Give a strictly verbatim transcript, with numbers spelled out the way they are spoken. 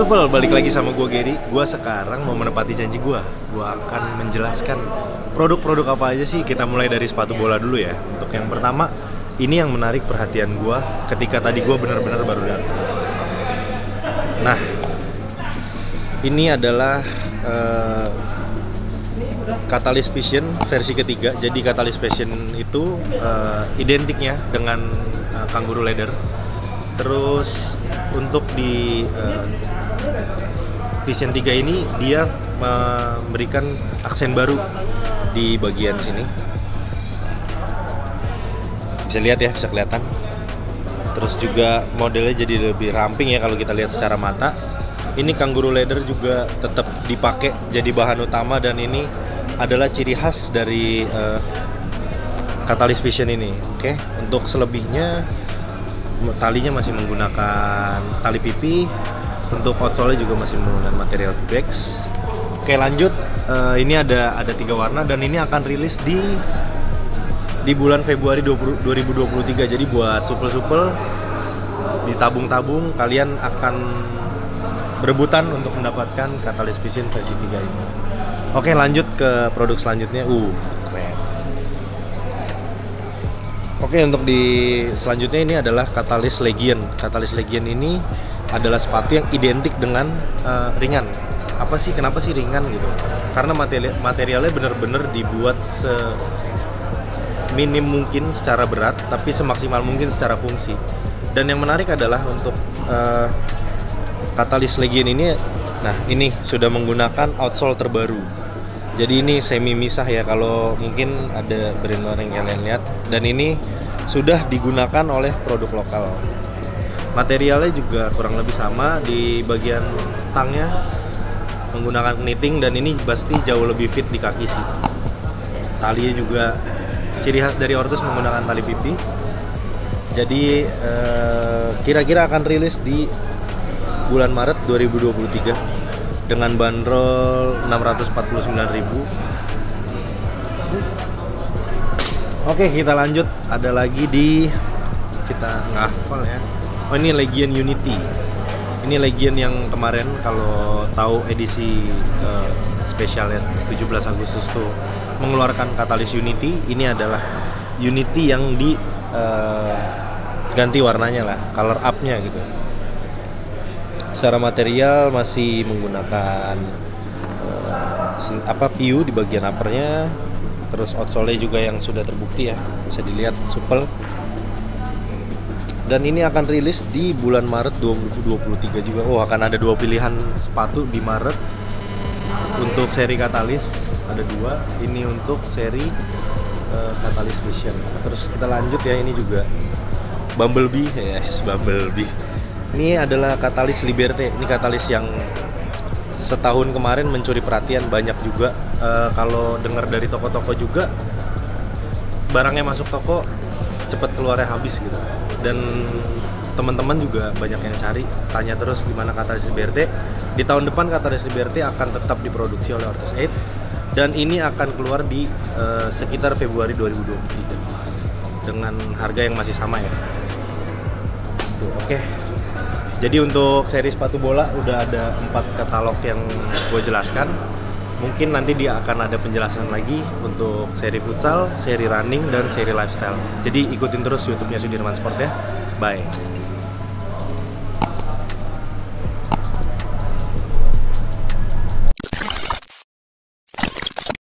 People, balik lagi sama gue Gary. Gue sekarang mau menepati janji gue. Gue akan menjelaskan produk-produk apa aja sih. Kita mulai dari sepatu bola dulu ya. Untuk yang pertama, ini yang menarik perhatian gue ketika tadi gue benar-benar baru datang. Nah, ini adalah uh, Catalyst Vision versi ketiga. Jadi Catalyst Vision itu uh, identiknya dengan uh, Kangaroo Leather. Terus untuk di uh, Vision tiga ini dia memberikan aksen baru di bagian sini. Bisa lihat ya, bisa kelihatan. Terus juga modelnya jadi lebih ramping ya kalau kita lihat secara mata. Ini Kangaroo Leather juga tetap dipakai jadi bahan utama dan ini adalah ciri khas dari uh, Catalyst Vision ini. Oke, untuk selebihnya talinya masih menggunakan tali pipi. Untuk outsole juga masih menggunakan material P B X. Oke, lanjut. Uh, ini ada ada tiga warna dan ini akan rilis di di bulan Februari dua ribu dua puluh tiga. Jadi buat supel-supel ditabung-tabung, kalian akan berebutan untuk mendapatkan Catalyst Vision versi tiga ini. Oke, lanjut ke produk selanjutnya. Uh, keren. Oke, untuk di selanjutnya ini adalah Catalyst Legion. Catalyst Legion ini adalah sepatu yang identik dengan uh, ringan. Apa sih, kenapa sih ringan gitu? Karena materi materialnya bener-bener dibuat seminim mungkin secara berat, tapi semaksimal mungkin secara fungsi. Dan yang menarik adalah untuk uh, Catalyst Legion ini, nah ini sudah menggunakan outsole terbaru. Jadi ini semi misah ya, kalau mungkin ada brand luar yang kalian lihat. Dan ini sudah digunakan oleh produk lokal. Materialnya juga kurang lebih sama, di bagian tangnya menggunakan knitting dan ini pasti jauh lebih fit di kaki sih. Talinya juga ciri khas dari Ortus menggunakan tali pipi. Jadi eh, kira-kira akan rilis di bulan Maret dua ribu dua puluh tiga dengan bandrol enam ratus empat puluh sembilan ribu. Oke, kita lanjut. Ada lagi di kita nggak hafal ya. Oh, ini Legion Unity. Ini Legion yang kemarin kalau tahu edisi uh, spesialnya tujuh belas Agustus tuh mengeluarkan Catalyst Unity. Ini adalah Unity yang di uh, ganti warnanya lah, color up-nya gitu. Secara material masih menggunakan uh, apa P U di bagian uppernya, terus outsole juga yang sudah terbukti ya, bisa dilihat supel. Dan ini akan rilis di bulan Maret dua ribu dua puluh tiga juga. Oh, akan ada dua pilihan sepatu di Maret untuk seri Catalyst, ada dua. Ini untuk seri uh, Catalyst Vision. Terus kita lanjut ya, ini juga Bumblebee, yes, Bumblebee. Ini adalah Catalyst Liberté. Ini Catalyst yang setahun kemarin mencuri perhatian banyak juga. E, kalau dengar dari toko-toko juga, barangnya masuk toko cepet keluarnya habis gitu. Dan teman-teman juga banyak yang cari, tanya terus gimana Catalyst Liberté. Di tahun depan Catalyst Liberté akan tetap diproduksi oleh Ortus delapan dan ini akan keluar di e, sekitar Februari dua ribu dua puluh tiga dengan harga yang masih sama ya. Tuh, oke. Okay. Jadi untuk seri sepatu bola udah ada empat katalog yang gue jelaskan. Mungkin nanti dia akan ada penjelasan lagi untuk seri futsal, seri running, dan seri lifestyle. Jadi ikutin terus YouTube-nya Sudirman Sport ya. Bye.